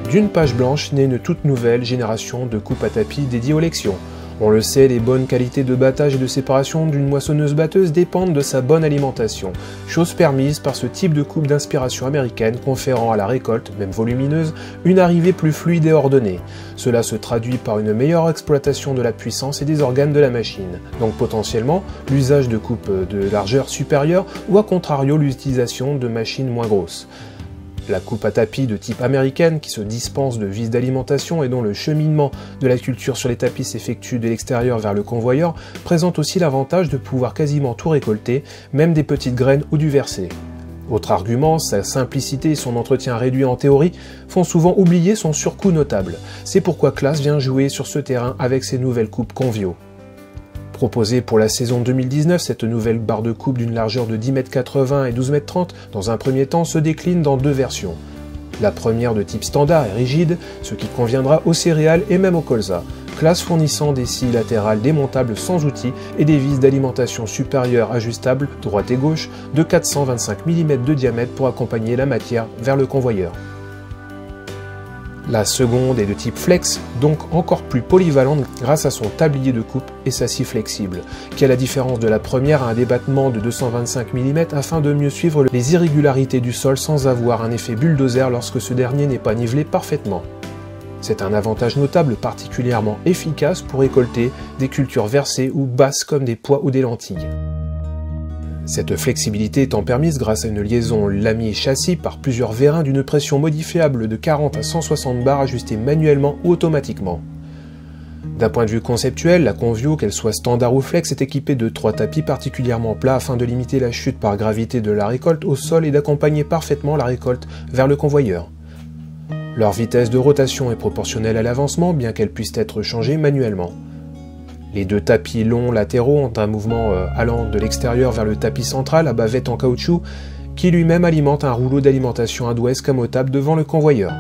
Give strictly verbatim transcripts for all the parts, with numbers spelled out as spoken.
D'une page blanche naît une toute nouvelle génération de coupes à tapis dédiées aux lections. On le sait, les bonnes qualités de battage et de séparation d'une moissonneuse-batteuse dépendent de sa bonne alimentation, chose permise par ce type de coupe d'inspiration américaine conférant à la récolte, même volumineuse, une arrivée plus fluide et ordonnée. Cela se traduit par une meilleure exploitation de la puissance et des organes de la machine, donc potentiellement l'usage de coupes de largeur supérieure ou à contrario l'utilisation de machines moins grosses. La coupe à tapis de type américaine qui se dispense de vis d'alimentation et dont le cheminement de la culture sur les tapis s'effectue de l'extérieur vers le convoyeur présente aussi l'avantage de pouvoir quasiment tout récolter, même des petites graines ou du versé. Autre argument, sa simplicité et son entretien réduit en théorie font souvent oublier son surcoût notable. C'est pourquoi Claas vient jouer sur ce terrain avec ses nouvelles coupes Convio. Proposée pour la saison deux mille dix-neuf, cette nouvelle barre de coupe d'une largeur de dix mètres quatre-vingts et douze mètres trente, dans un premier temps, se décline dans deux versions. La première de type standard et rigide, ce qui conviendra aux céréales et même au colza. Claas fournissant des scies latérales démontables sans outils et des vis d'alimentation supérieures ajustables, droite et gauche, de quatre cent vingt-cinq millimètres de diamètre pour accompagner la matière vers le convoyeur. La seconde est de type flex, donc encore plus polyvalente grâce à son tablier de coupe et sa scie flexible, qui à la différence de la première a un débattement de deux cent vingt-cinq millimètres afin de mieux suivre les irrégularités du sol sans avoir un effet bulldozer lorsque ce dernier n'est pas nivelé parfaitement. C'est un avantage notable particulièrement efficace pour récolter des cultures versées ou basses comme des pois ou des lentilles. Cette flexibilité étant permise grâce à une liaison lamier-châssis par plusieurs vérins d'une pression modifiable de quarante à cent soixante bars ajustée manuellement ou automatiquement. D'un point de vue conceptuel, la Convio, qu'elle soit standard ou flex, est équipée de trois tapis particulièrement plats afin de limiter la chute par gravité de la récolte au sol et d'accompagner parfaitement la récolte vers le convoyeur. Leur vitesse de rotation est proportionnelle à l'avancement, bien qu'elle puisse être changée manuellement. Les deux tapis longs latéraux ont un mouvement euh, allant de l'extérieur vers le tapis central à bavette en caoutchouc qui lui-même alimente un rouleau d'alimentation à doigt escamotable devant le convoyeur.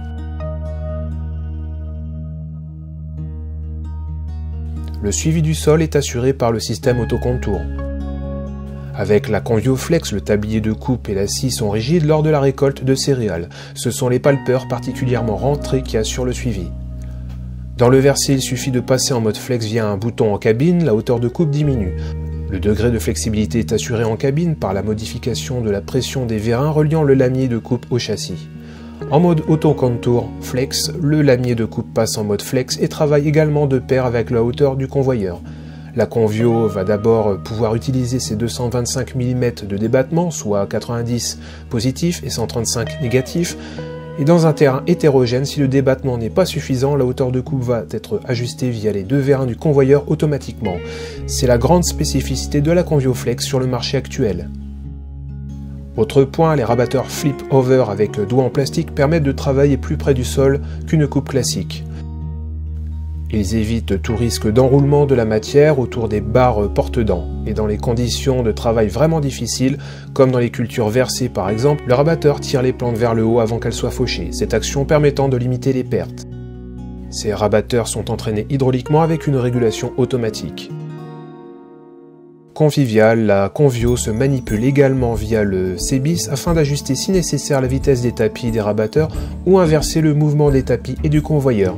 Le suivi du sol est assuré par le système autocontour. Avec la Convio Flex, le tablier de coupe et la scie sont rigides lors de la récolte de céréales. Ce sont les palpeurs particulièrement rentrés qui assurent le suivi. Dans le versé, il suffit de passer en mode flex via un bouton en cabine, la hauteur de coupe diminue. Le degré de flexibilité est assuré en cabine par la modification de la pression des vérins reliant le lamier de coupe au châssis. En mode auto-contour flex, le lamier de coupe passe en mode flex et travaille également de pair avec la hauteur du convoyeur. La Convio va d'abord pouvoir utiliser ses deux cent vingt-cinq millimètres de débattement, soit quatre-vingt-dix positifs et cent trente-cinq négatifs, et dans un terrain hétérogène, si le débattement n'est pas suffisant, la hauteur de coupe va être ajustée via les deux vérins du convoyeur automatiquement. C'est la grande spécificité de la Convio Flex sur le marché actuel. Autre point, les rabatteurs flip-over avec doigts en plastique permettent de travailler plus près du sol qu'une coupe classique. Ils évitent tout risque d'enroulement de la matière autour des barres porte-dents. Et dans les conditions de travail vraiment difficiles, comme dans les cultures versées par exemple, le rabatteur tire les plantes vers le haut avant qu'elles soient fauchées, cette action permettant de limiter les pertes. Ces rabatteurs sont entraînés hydrauliquement avec une régulation automatique. Convivial, la Convio se manipule également via le C B I S afin d'ajuster si nécessaire la vitesse des tapis et des rabatteurs ou inverser le mouvement des tapis et du convoyeur.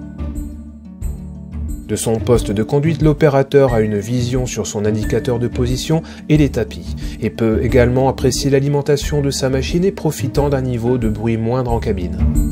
De son poste de conduite, l'opérateur a une vision sur son indicateur de position et les tapis, et peut également apprécier l'alimentation de sa machine et profitant d'un niveau de bruit moindre en cabine.